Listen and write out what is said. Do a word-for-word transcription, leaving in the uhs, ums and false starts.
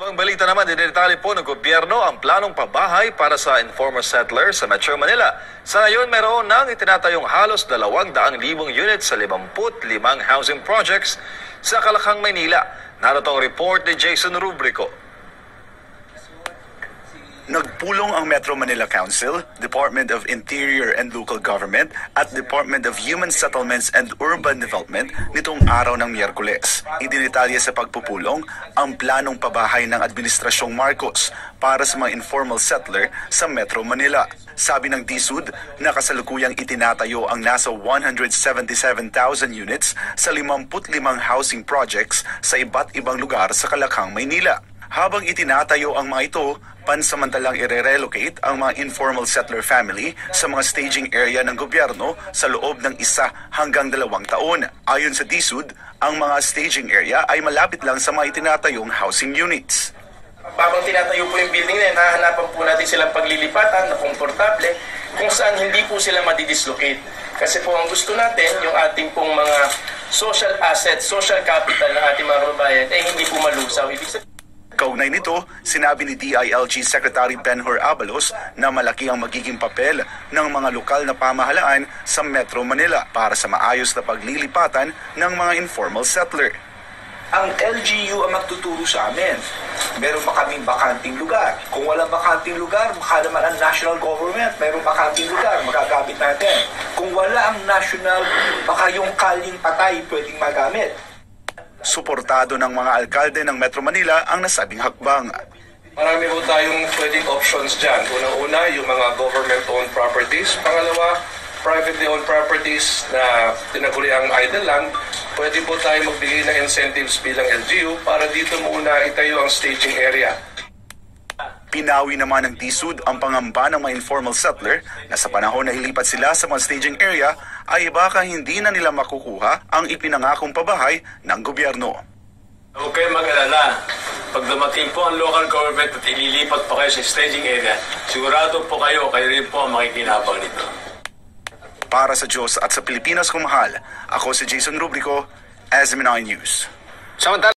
Ibang balita naman, dinitali po ng gobyerno ang planong pabahay para sa informal settlers sa Metro Manila. Sa ngayon, meron nang itinatayong halos dalawang daang libong units sa limamput limang housing projects sa Kalakhang, Maynila. Narito ang report ni Jason Rubrico. Nagpulong ang Metro Manila Council, Department of Interior and Local Government at Department of Human Settlements and Urban Development nitong araw ng Miyerkules. Idinitalya sa pagpupulong ang planong pabahay ng Administrasyong Marcos para sa mga informal settler sa Metro Manila. Sabi ng D S U D na kasalukuyang itinatayo ang nasa one hundred seventy-seven thousand units sa limamput limang housing projects sa iba't ibang lugar sa Kalakhang, Maynila. Habang itinatayo ang mga ito, pansamantalang ire-relocate ang mga informal settler family sa mga staging area ng gobyerno sa loob ng isa hanggang dalawang taon. Ayon sa D S U D, ang mga staging area ay malapit lang sa mga itinatayong housing units. Habang tinatayo po yung building na yun, hahanapan po natin silang paglilipatan na komportable kung saan hindi po sila madidislocate. Kasi po ang gusto natin, yung ating pong mga social assets, social capital ng ating mga kababayan ay hindi po malusaw. Ibig sabihin, Kaugnay nito, sinabi ni D I L G Secretary Benhur Abalos na malaki ang magiging papel ng mga lokal na pamahalaan sa Metro Manila para sa maayos na paglilipatan ng mga informal settler. Ang L G U ang magtuturo sa amin. Meron ba kaming bakanting lugar? Kung walang bakanting lugar, baka naman ang national government, meron bakanting lugar, magagamit natin. Kung wala ang national, baka yung kaling patay pwedeng magamit. Suportado ng mga alkalde ng Metro Manila ang nasabing hakbang. marami po tayong pwedeng options dyan. Una-una, yung mga government-owned properties. Pangalawa, privately owned properties na tinaguri ang idle land. Pwede po tayo magbigay ng incentives bilang L G U para dito muna itayo ang staging area. Pinawi naman ng D S U D ang pangamba ng mga informal settler na sa panahon na ilipat sila sa mga staging area ay baka hindi na nila makukuha ang ipinangakong pabahay ng gobyerno. Huwag kayo mag-alala. Pag dumating po ang local government at ililipat po kayo sa staging area, sigurado po kayo, kayo rin po ang makikinabang nito. Para sa Diyos at sa Pilipinas kung mahal, ako si Jason Rubrico, S M N I News. Samantala